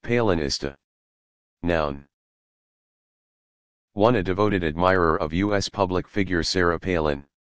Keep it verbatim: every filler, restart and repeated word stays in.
Palinista. Noun. one. A devoted admirer of U S public figure Sarah Palin.